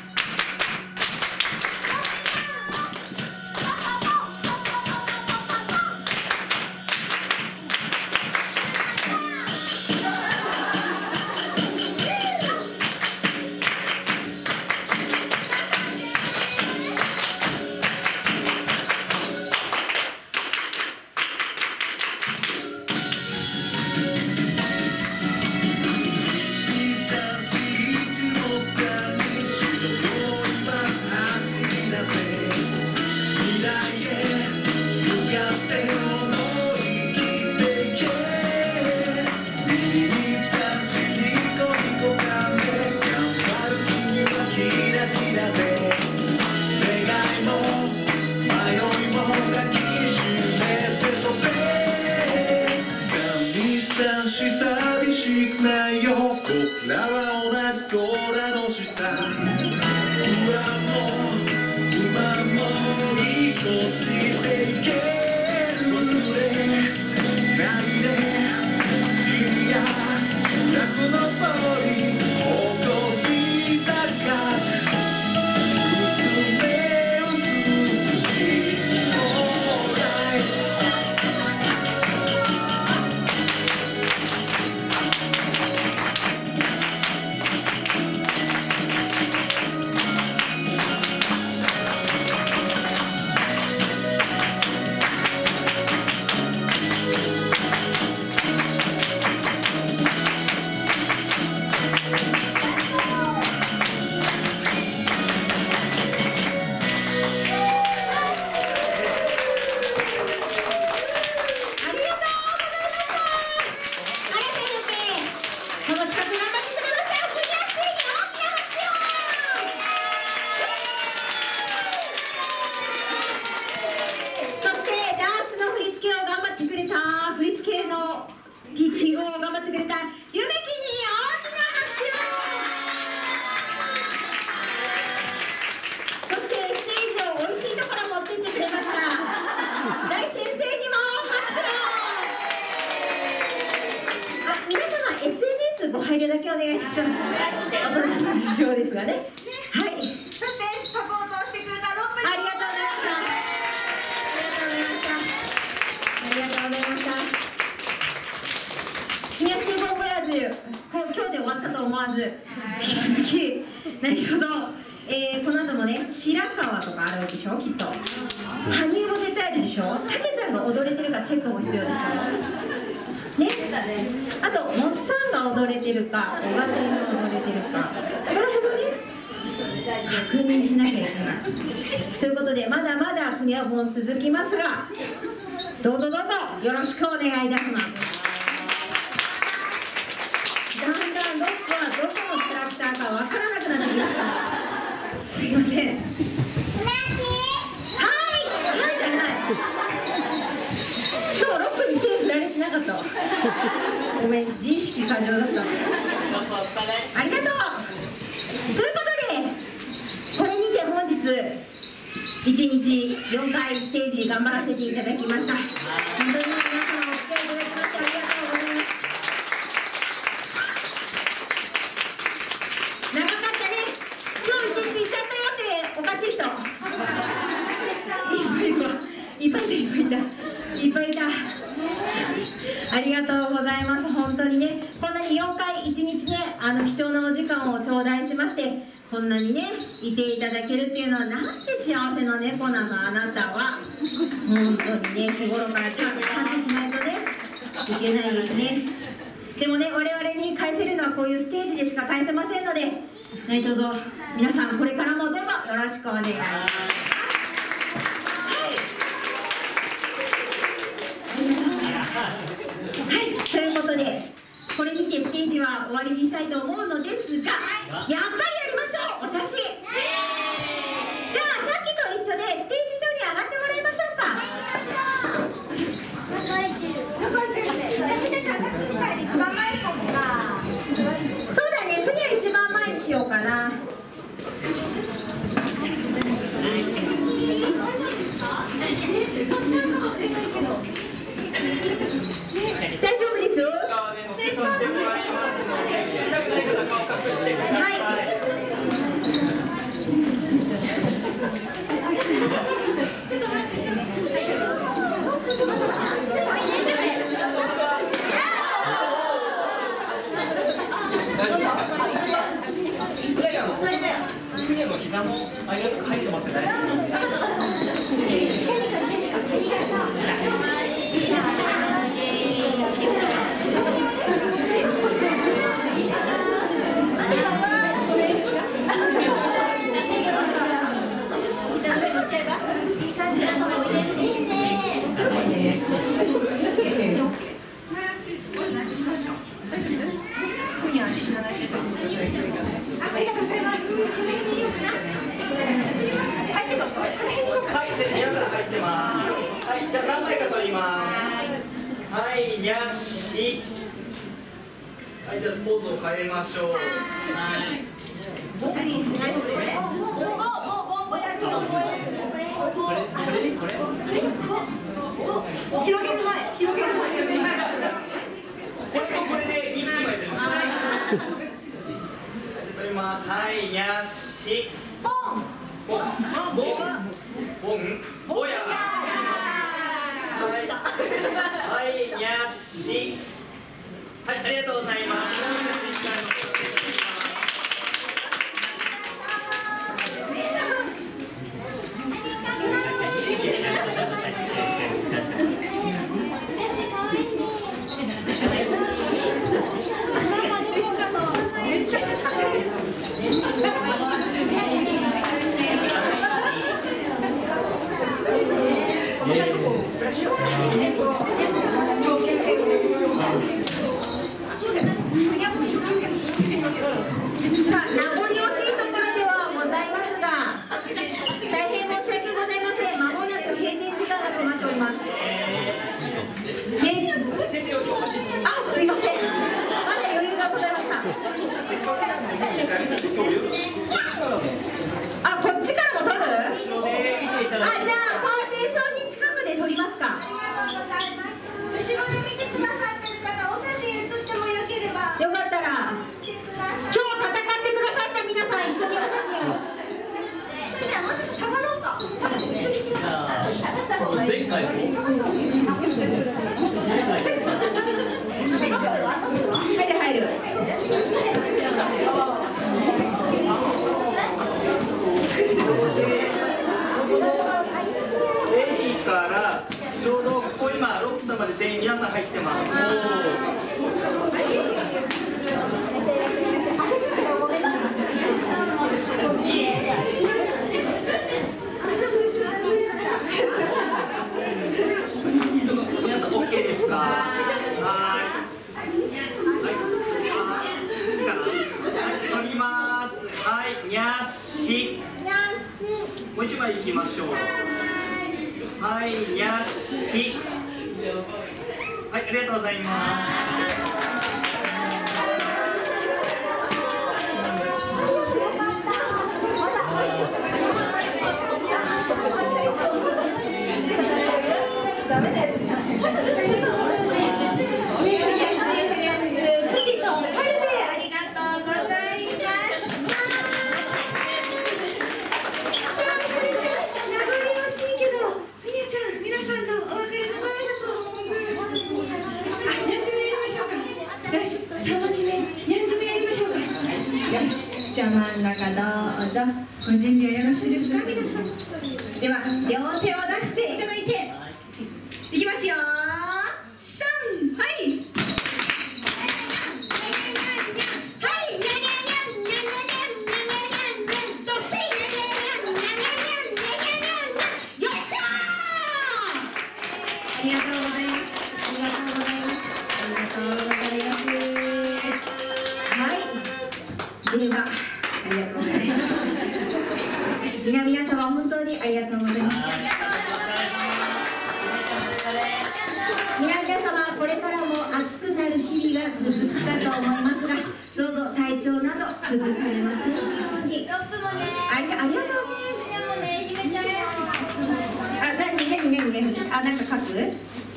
「 ピッチングを頑張ってくれたゆめきに大きな拍手を。そしてステージをおいしいところ持ってってくれました大先生にも拍手を。あ、皆様 エスエヌエス ご配慮だけお願いいたします。大人の事情ですがね。はい。 そしてサポートをしてくれたロップありがとうございました。ありがとうございました。ありがとうございました。東ボーボヤーズ、今日で終わったと思わず、引き続き何卒、えー、この後もね、白川とかあるでしょ、きっと。羽生も絶対あるでしょ。たけちゃんが踊れてるかチェックも必要でしょ。ね。あと、モッサンが踊れてるか、小川君が踊れてるか。これほどね。確認しなきゃいけない。ということで、まだまだ国はもう続きますが、どうぞどうぞよろしくお願いいたします。だんだんロックはどこのキャラクターかわからなくなってきました。すいません。はい、はいじゃない。しかもロックに手振られてなかったわ。ごめん、自意識過剰だった。ありがとう。ということで、これにて本日いちにちよんかいステージ頑張らせていただきました。本当に皆様お付き合いいただきましてありがとうございます。長かったね。今日一日いっちゃったよっておかしい人いっぱいいたいっぱいいたいっぱいいた。ありがとうございます。本当にね、こんなによんかいいちにちね、あの貴重なお時間を頂戴しまして、こんなにねいていただけるっていうのはなんて幸せな猫なの。あなたは本当にね、日頃から感謝しないとねいけないですね。でもね、我々に返せるのはこういうステージでしか返せませんので、何卒皆さんこれからもどうぞよろしくお願いします。はい、ということでこれにてステージは終わりにしたいと思うのですが、やっぱりやりましょう、お写真。じゃあさっきと一緒でステージ上に上がってもらいましょうか。 残ってるね。じゃあひなちゃんさっきみたいに一番前行こうか。 そうだね、ふには一番前にしようかな。 乗っちゃうかもしれないけど。 大丈夫ですよ。はい。 膝の間とか入ってもらって大丈夫。はい、じゃあポーズを変えましょう。はい。 何にする？これ？ボボボボやちのボボ。これこれ？広げる前、広げる前。 これとこれで一枚出ます。取ります。はい、にゃし。 ポン。 ボン。ボン。ボン。ボヤ。はい、にゃし。はい、ありがとうございます。 あ、 かい子。 入る入る。 レジからちょうどここ今ロックさんまで全員皆さん入ってます。皆さん OK ですか？はい。乗ります。はい、にゃっし。もう一枚いきましょう。はい、にゃっし。はい、ありがとうございます。 ダメだよ。プティとカルベありがとうございます。さあ、それじゃあ名残惜しいけど、みねちゃん、皆さんとお別れのご挨拶を。あ、何時目やりましょうか。よし、さん文字目、何時目やりましょうか。よし、じゃあ真ん中どうぞ。ご準備はよろしいですか、皆さん。では、両手を出していただいて。いきますよー。さん、はい。はい、にゃにゃにゃにゃにゃにゃにゃにゃにゃにゃとせいにゃにゃにゃにゃにゃにゃにゃにゃにゃにゃ。よいしょー。ありがとうございます。ありがとうございます。ありがとうございます。はい。では、ありがとうございます。皆皆様本当にありがとうございます。皆々様、これからも暑くなる日々が続くかと思いますが、どうぞ体調など崩されませんように。ありが、ありがとうね。あ、なになになになに、あ、なんか書く？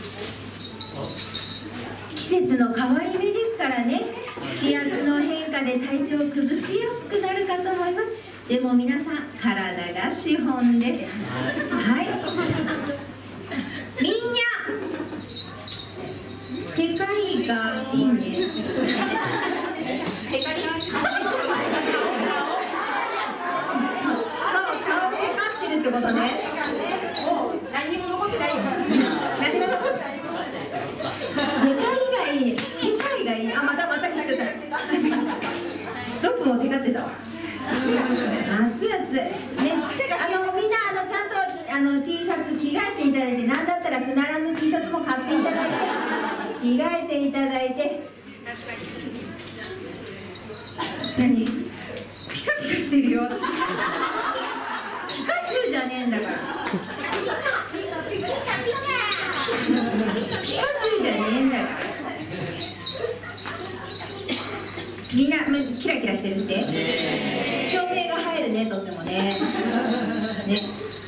季節の変わり目ですからね。気圧の変化で体調を崩しやすくなるかと思います。でも皆さん、体が資本です。はい。みんな。テカリがいいね。テカリ。顔テカってるってことね。何も残ってないよ。何も残ってない。テカリがいいね。テカリがいいね。あ、またまた来ちゃった。ロックもテカってたわ。熱々。ね、あのみんなあのちゃんとあの T シャツ着替えていただいて、なんだったらふならんの T シャツも買っていただいて。着替えていただいて。何？ピカピカしてるよ。ピカチュウじゃねえんだから。ピカチュウじゃねえんだから。みんなキラキラしてるって。照明が入るね、とってもね。ね。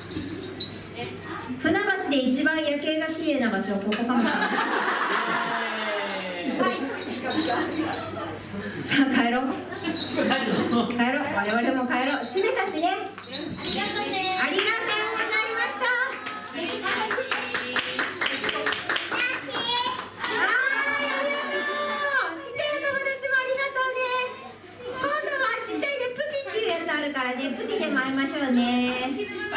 船橋で一番夜景が綺麗な場所はここかもしれない。さあ帰ろう。帰ろう。我々も帰ろう。閉めたしね。ありがとうね。ありがとうございました。はい、ちっちゃいお友達もありがとうね。今度はちっちゃいでプティっていうやつあるからね、プティでも会いましょうね。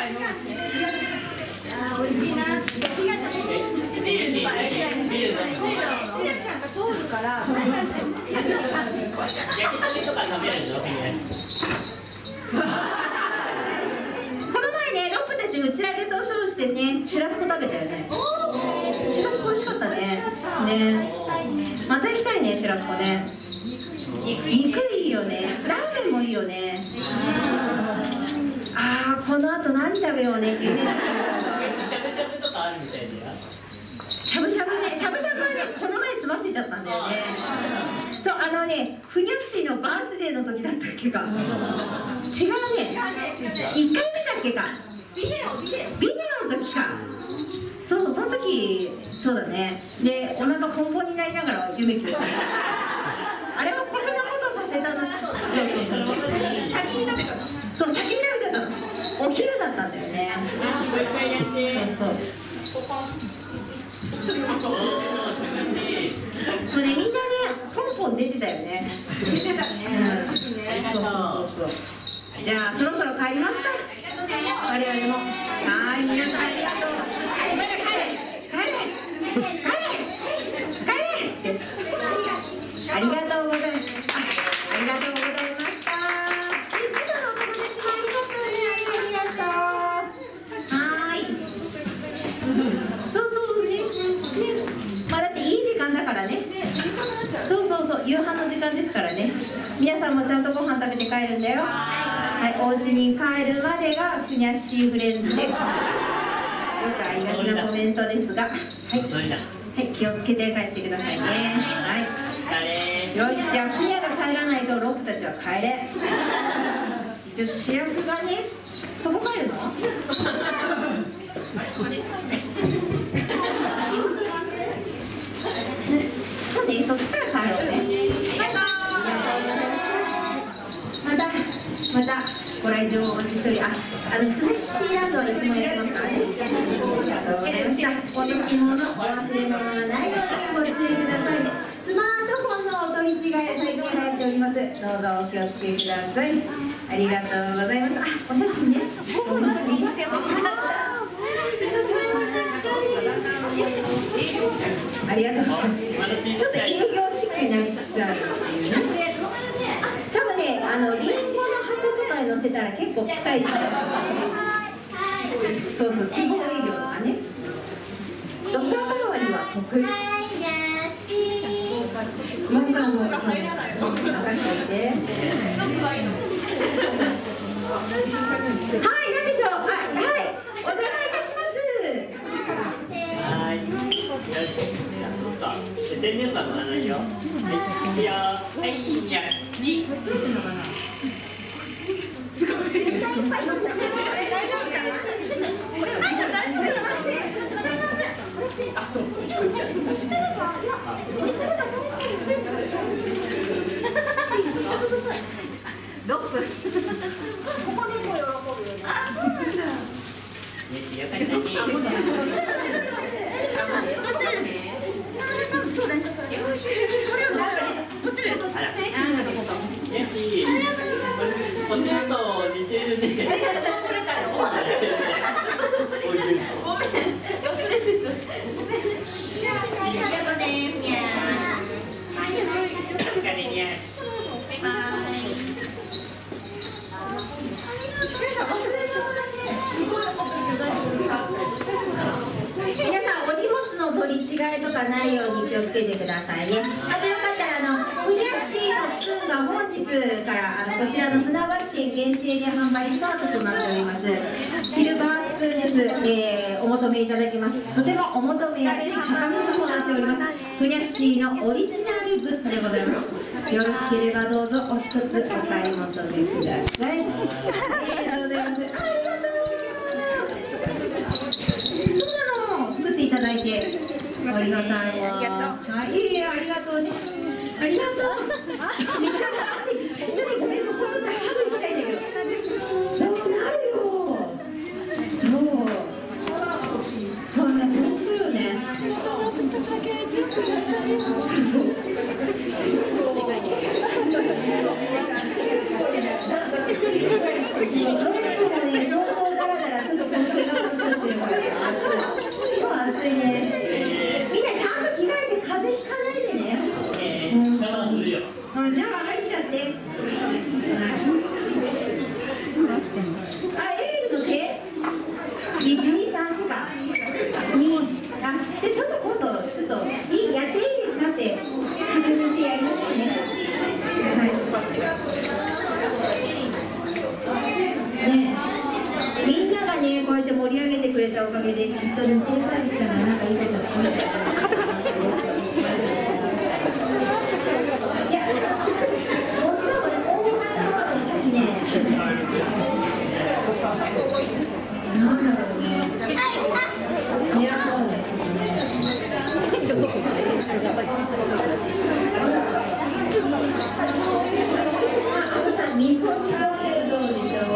あ、美味しいな。ありがとうね。みなちゃんが通るから。焼き鳥とか食べるの？ この前ね、ロップたち打ち上げと称してね、シュラスコ食べたよね。シュラスコ美味しかったね。ね。また行きたいね、シュラスコね。肉いいよね。ラーメンもいいよね。ああ、この後何食べようねっていうね。 しゃぶしゃぶとかあるみたいだよ。 しゃぶしゃぶね、しゃぶしゃぶはね、この前済ませちゃったんだよね。そう、あのね、ふにゃっしーのバースデーの時だったっけか。違うね。いっかいめだっけか。ビデオ、ビデオ。ビデオの時か。そう、その時、そうだね。で、お腹ポンポンになりながら夢聞いた。あれはこんなことさせたの。そうそうそう。先に食べちゃった。そう、先に食べちゃったの。お昼だったんだよね。そうそう。 ってたよね。 言ってたね。 ありがとう。 そうそうそう。じゃあそろそろ帰りますか。我々も。はい、皆さんありがとう。帰れ帰れ帰れ帰れ帰れ。ありがとうございます。ありがとうございました。で、今のお友達もありがとうね。ありがとう。はーい。そうそうね。ね。まあだっていい時間だからね。そうそうそう、夕飯の時間ですからね。皆さんもちゃんとご飯食べて帰るんだよ。はい、お家に帰るまでがふにゃっしーフレンズです。よくありがちなコメントですが、はい、はい、気をつけて帰ってくださいね。はい。よし、じゃあふにゃが帰らないとロックたちは帰れ。一応主役がね、そこ帰るの？そうね、そっちから帰ろうね。また、またご来場お待ちしており、あ、あのフレッシーランドはですね、やりますからね。ありがとうございました。今年ものお忘れ物がないようにご注意ください。スマートフォンのお取り違い最近流行っております。どうぞお気をつけください。ありがとうございます。あ、お写真ね。ありがとうございます。ちょっと営業チックになりつつあるっていうね。多分ね、あのリンゴの箱とかに載せたら結構期待されます。そうそう、地方営業とかね。土佐代わりは得意。マジさんも任せておいて。はい、何でしょう。あ、はい、お邪魔いたします。 はい。よし。天然さんの話よ。はい。いや、はい、いや、じ。 すごい。絶対いっぱい飲んだね。大丈夫かな。これは大丈夫。あ、そう、そう、ちゃうちゃう。 ロップ。 ここでも喜ぶよね。あ、そうなんだ。 よし、よかったね。よし、ポテト似てるね。 ありがとう、これだよ。 おいで。 ごめん。じゃあ、ありがとうね。にゃー。はい、はい。 お疲れにゃ。 バイバイ。皆さん、忘れ物だけ。すごいこと言って大丈夫ですか。 皆さんお荷物の取り違いとかないように気をつけてくださいね。あとよかったらあのふにゃっしーのスプーンが本日からあのこちらの船橋県限定で販売スタートとなっております。シルバースプーンです、えー、お求めいただけます。とてもお求めやすい価格となっております。ふにゃっしーのオリジナルグッズでございます。よろしければどうぞお一つお買い求めください。ありがとうございます。ありがとう。作っていただいてありがたいわ。ありがとう。はい、いえいえ、ありがとうね。ありがとう。めっちゃちょっとね、ごめん、ここちょっとハグ行きたいんだけど。そうなるよ。そう。そうね、本当よね。そうそう。おかげできっと日程サービスがなんかいいことしてくれた。いや、おそらくね、大前の方が先ね。なんだろうね。いや、そうですね。あのさ、味噌汁どうでしょう。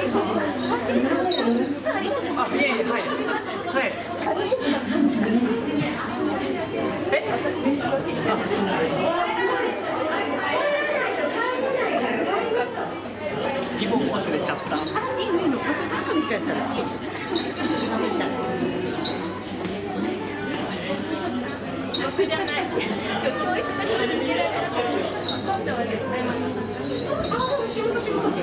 あ、いえいえ、はい。はい。え、リボン忘れちゃった。僕じゃない。教育だから見れない。今度はね、会います。あ、仕事仕事。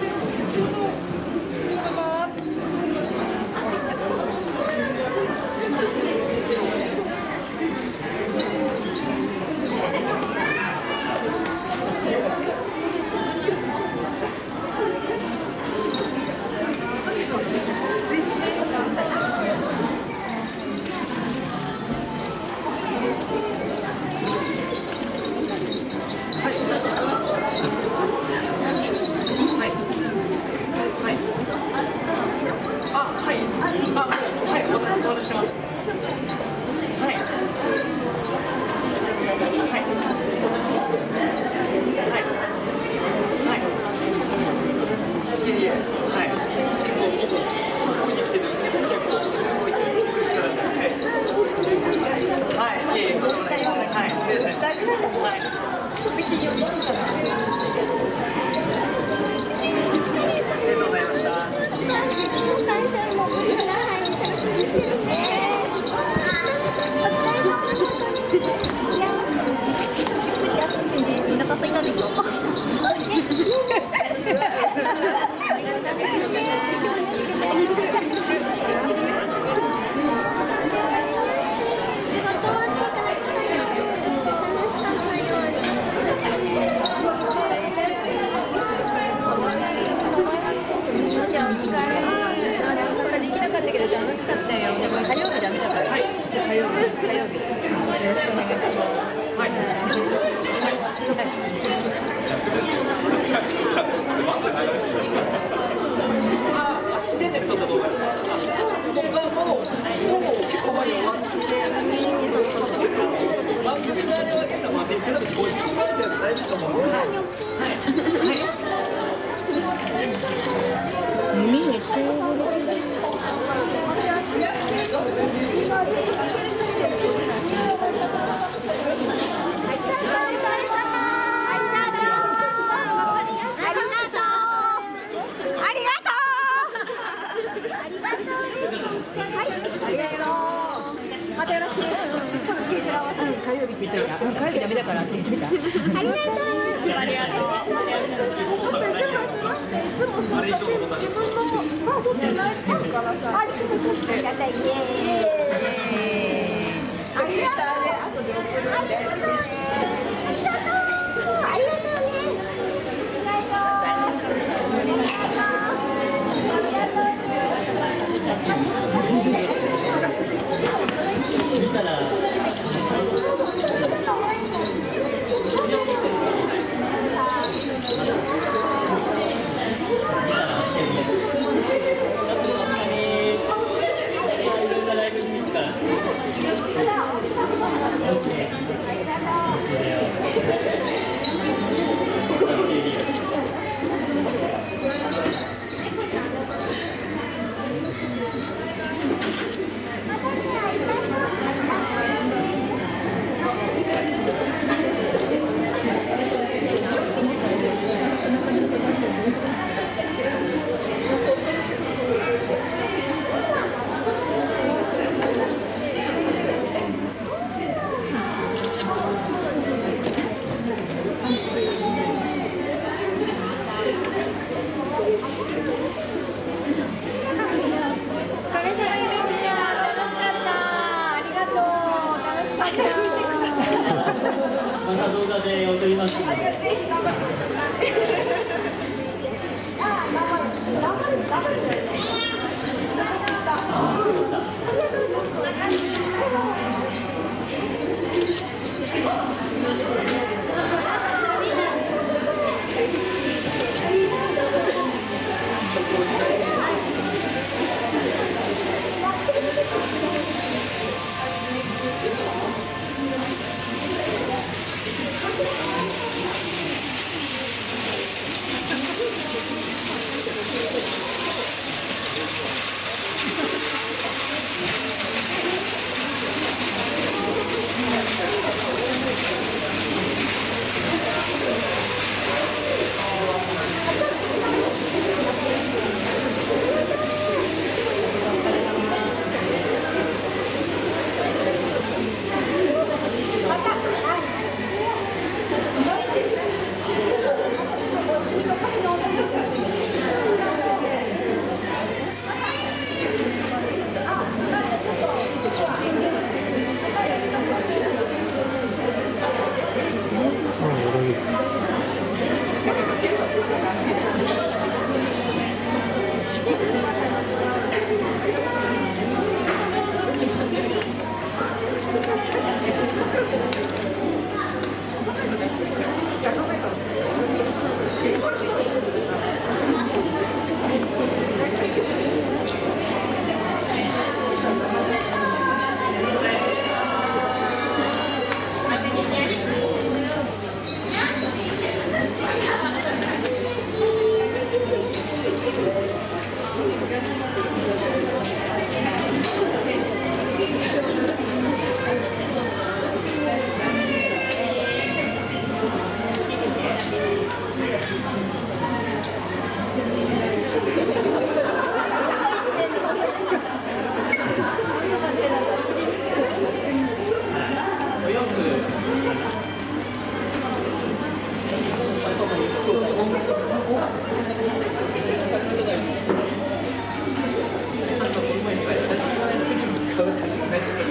はい